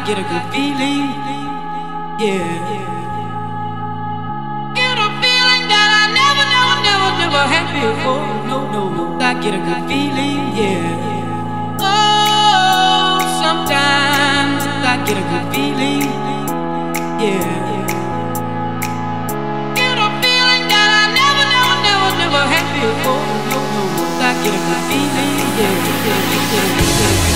get a good feeling, yeah. Get a feeling that I never had before. No, no, no, I get a good feeling, yeah. Oh, sometimes I get a good feeling, yeah. Get a feeling that I never had before. No, no, no, I get a good feeling, yeah.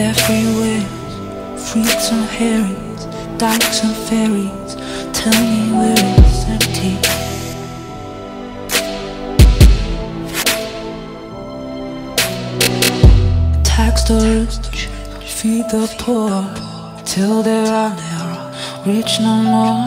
everywhere. Freaks and Harrys, dykes and fairies, tell me where it's empty. Tax the rich, feed the poor, till there are no rich no more.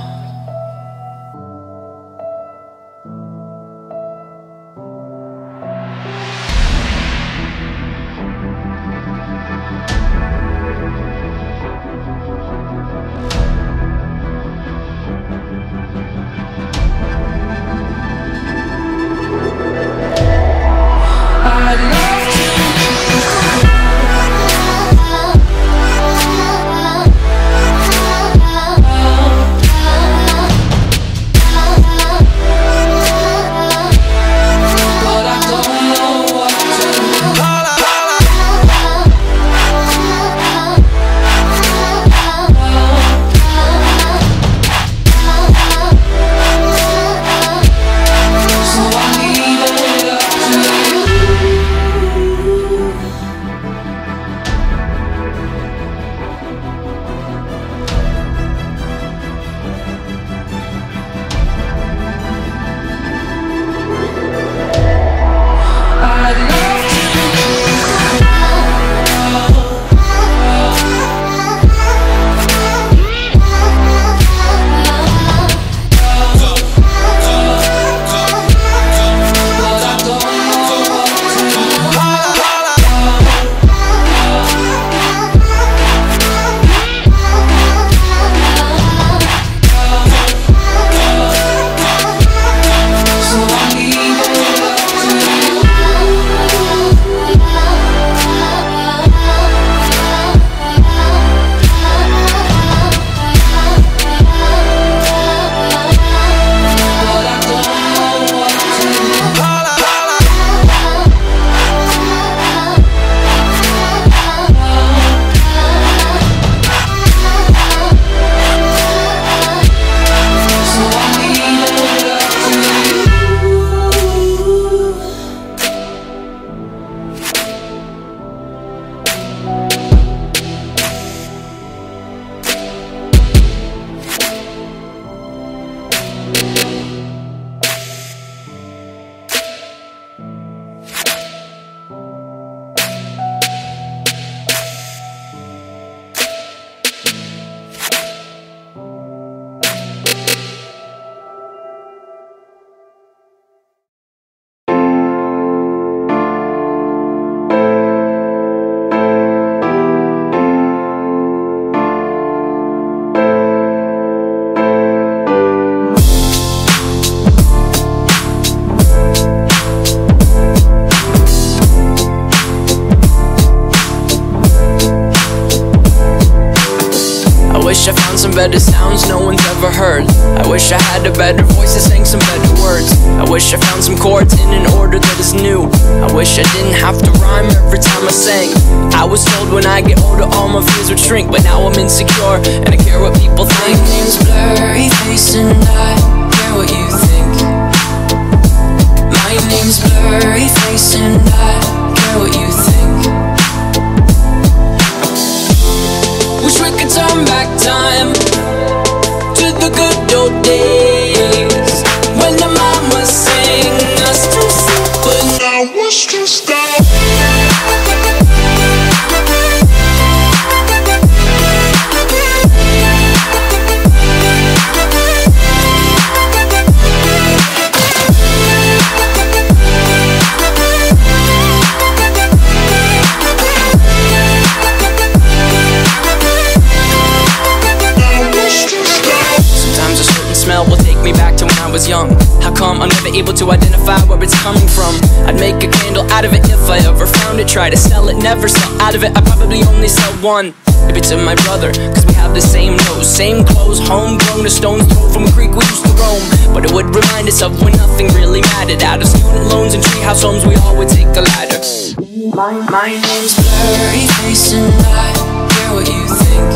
I found some better sounds no one's ever heard. I wish I had a better voice that sang some better words. I wish I found some chords in an order that is new. I wish I didn't have to rhyme every time I sang. I was told when I get older all my fears would shrink, but now I'm insecure and I care what people think. My name's Blurry Face and I care what you think. My name's Blurry Face and I care what you think. Wish we could turn back time to the good old days when the mama sang us to sleep, but now it's just will take me back to when I was young. How come I'm never able to identify where it's coming from? I'd make a candle out of it if I ever found it. Try to sell it, never sell out of it. I probably only sell one. Maybe to my brother, cause we have the same nose, same clothes, homegrown, a stone's throw from a creek we used to roam. But it would remind us of when nothing really mattered. Out of student loans and treehouse homes, we all would take a ladder. My name's Blurry Face and I care what you think.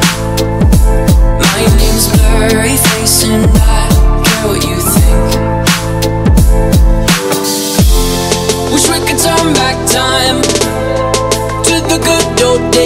My name's Blurry Face and I care what you think. Wish we could turn back time to the good old days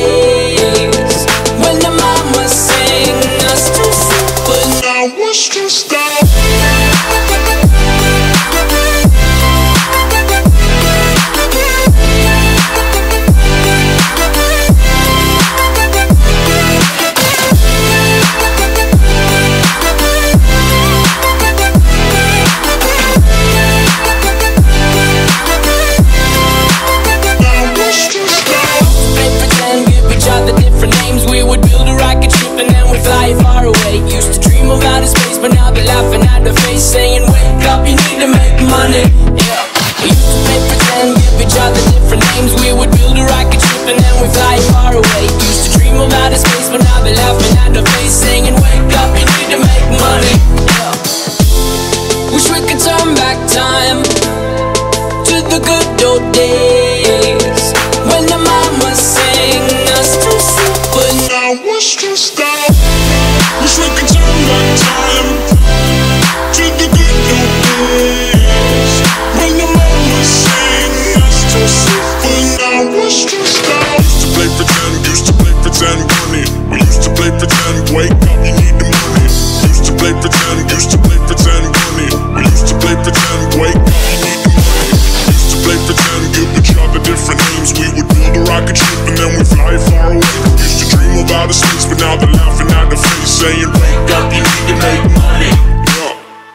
face saying, wake up, you need to make money. Yeah. We used to play pretend, give each other different names. We would build a rocket ship and then we fly far away. Used to dream of outer space, but now they're laughing at the face saying, wake up, you need to make money. Yeah. Wish we could turn back time to the good old days when the mama sang us to sleep, but now we're stressed out. Wish we could turn back time to the good old days when the mama sang us to sleep, but now we're stressed out. Used to play pretend, money. We used to play pretend, wake up, you need the money. Used to play pretend, money. We used to play pretend, wake up, you need the money. Used to play pretend, give each other different names. We would build a rocket ship and then we fly far away. Used to dream of outer space, but now they're laughing at the face saying, wake up, you need to make money. Yeah.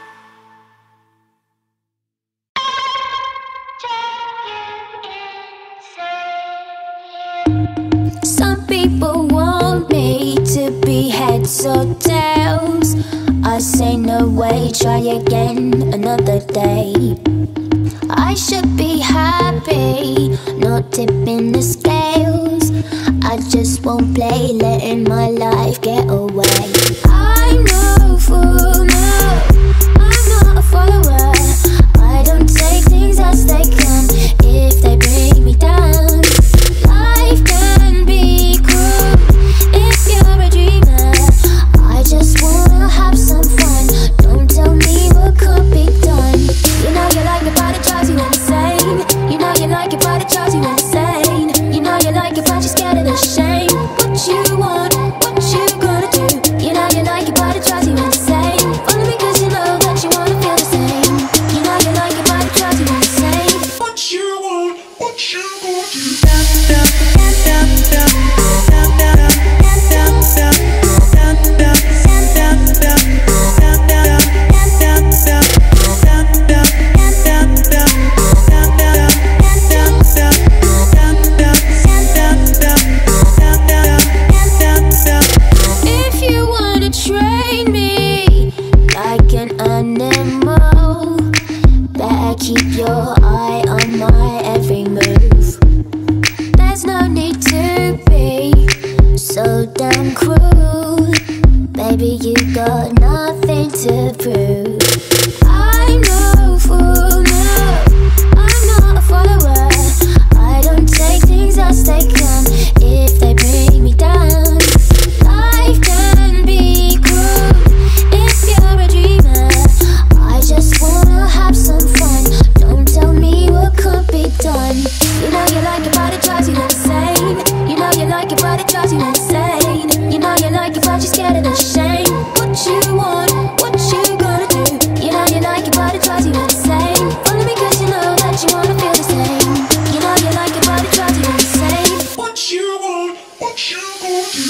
Some people want me to be heads or tails. I say no way, try again another day. I should be happy, not tipping the scales. I just won't play, letting my life get away. I'm no fool, no, I'm not a follower. I don't take things as they come if they bring me down. Life can be cruel if you're a dreamer. I just wanna have some fun, don't tell me what could be done. You know you like it, but it drives you insane. You know you like it, but it drives you insane. You know you like it, but you're scared of the shame. What you want, what you gonna do? You know you like it, but it drives you insane. Follow me 'cause you know that you wanna feel the same. You know you like it, but it drives you insane. What you want, what you gonna do? If you wanna train me like an animal, better keep your eye on my every move. There's no need to be so damn cruel. Baby, you got nothing to prove. I'm no fool, no, I'm not a follower. I don't take things as they come if they bring me down. Life can be cruel if you're a dreamer. I just wanna have some fun, don't tell me what could be done. You know you like it, but it drives you insane. You know you like it, but it drives you insane. You know you like it, but you're scared of the shame. What you want, what you gonna do? You know you like it, but it drives you insane. Follow me 'cause you know that you wanna feel the same. You know you like it, but it drives you insane. What you want, what you gonna do?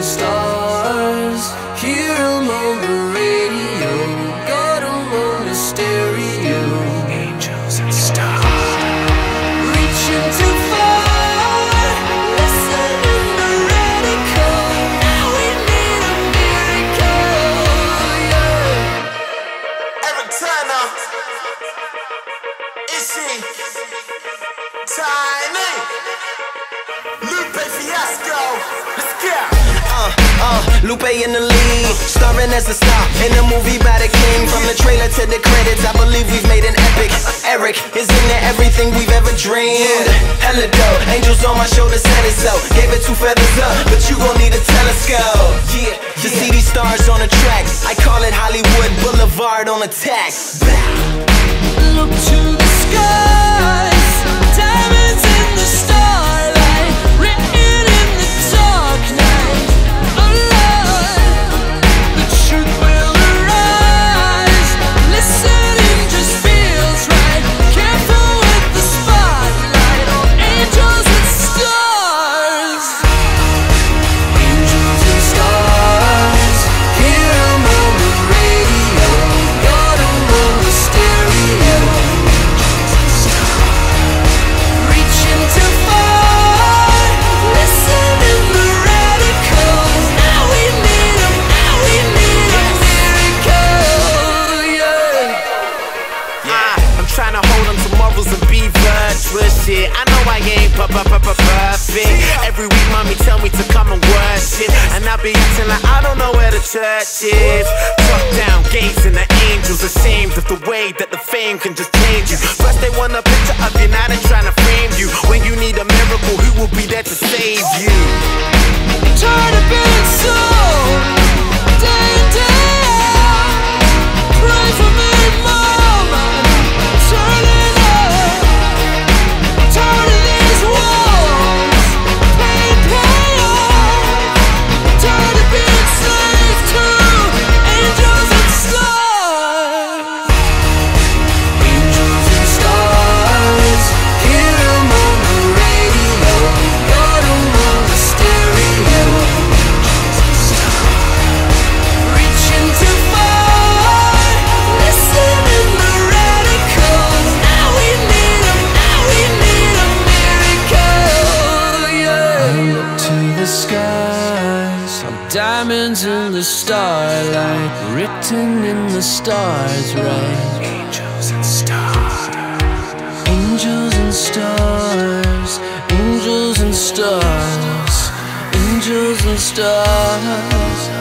stars, hear 'em on the radio, got 'em on the stereo. Angels and stars, reaching too far, listening to radical. Now we need a miracle, yeah. Eric Turner, Ishi, Tiny, Lupe Fiasco, let's go. Lupe in the lead, starring as a star in the movie by the king. From the trailer to the credits, I believe we've made an epic. Eric is into everything we've ever dreamed. Hella dope, angels on my shoulder said it so. Gave it 2 feathers up, but you gon' need a telescope. To see these stars on the track, I call it Hollywood Boulevard on attack. Look to the skies, diamonds in the starlight, written in the dark night. Alive, the truth will arise. Listening just feels right. Careful with the spotlight on angels and stars. Angels and stars, hear 'em on the radio, got 'em on the stereo. Reaching too far, listening to radicals. Now we need a miracle, yeah. I'm trying to hold on to morals and be virtuous, shit. I know I ain't perfect. Every week mommy tell me to come and worship, and I be acting like I don't know where the church is. Top down gates and the angels ashamed of the way that the fame can just change you. First they want a picture of you, now they trying to frame you. When you need a miracle, who will be there to save you? Tired of being so day in, day out. Pray for me, mama, turning up. Tired of these walls, pay off. Tired of being slaves to angels and stars. Angels and stars, hear 'em on the radio, got 'em on the stereo. Reaching too far, listening to radicals. Now we need a miracle, yeah. I look to the skies, diamonds in the starlight, written in the stars, right? Angels and stars, angels and stars, angels and stars, angels and stars.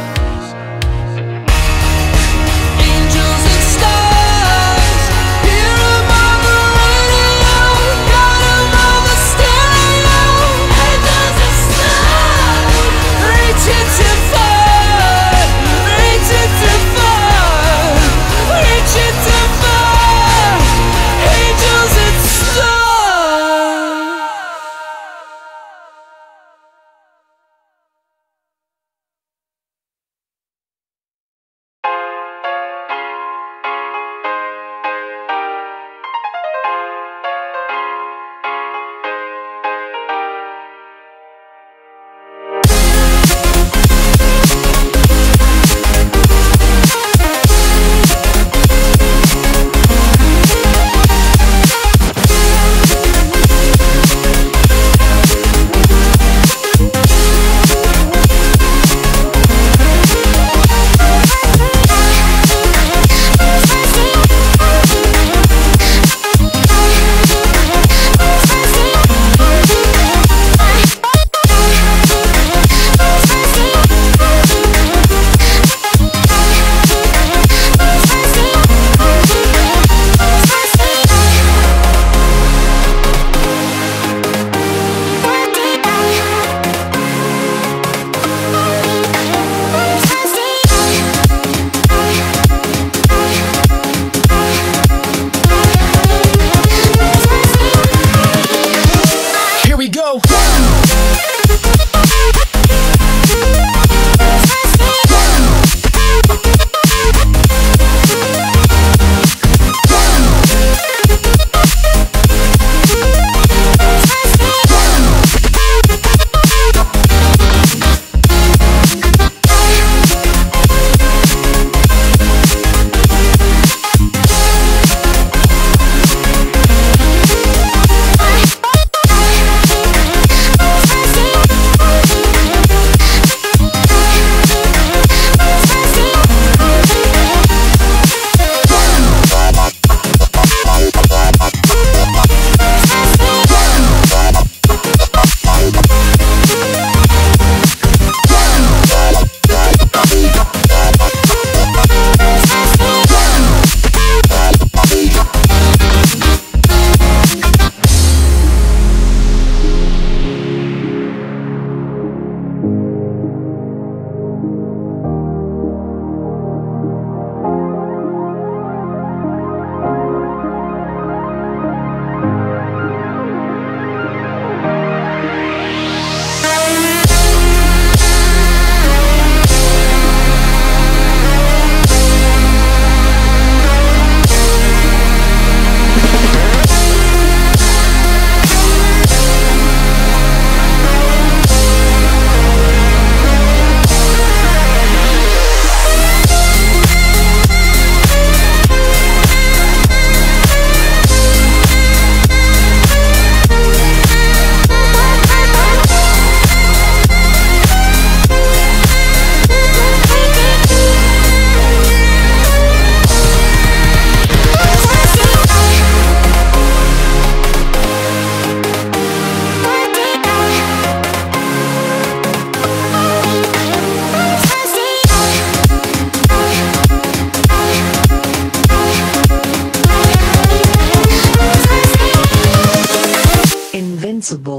Sensible.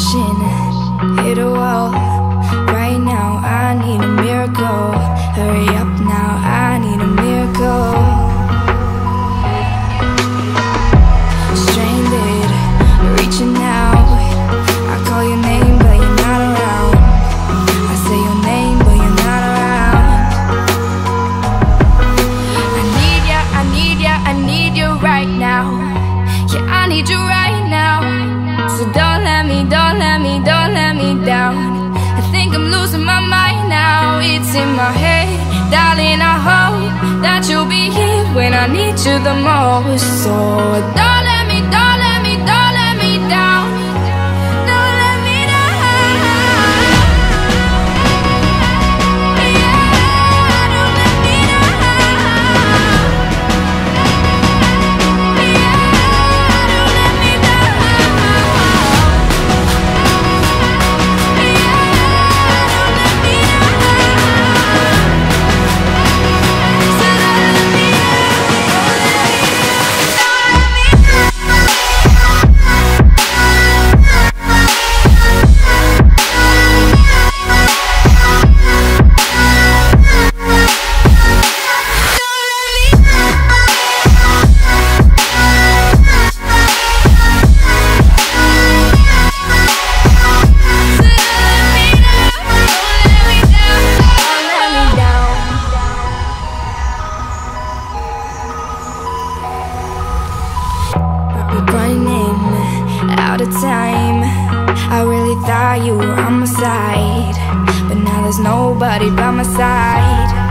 crashing, hit a wall. Right now I need a miracle. Hurry up now, I need a miracle. Stranded, reaching out. I call your name but you're not around. I say your name but you're not around. I need ya, I need ya, I need you right now. Yeah, I need you right now. So don't let me, don't let me, don't let me down. I think I'm losing my mind now. It's in my head, darling, I hope that you'll be here when I need you the most. So don't let me, don't let me, don't let me down. Don't let me down. Yeah, don't let me down. Yeah, don't let me down. Running out of time. I really thought you were on my side, but now there's nobody by my side.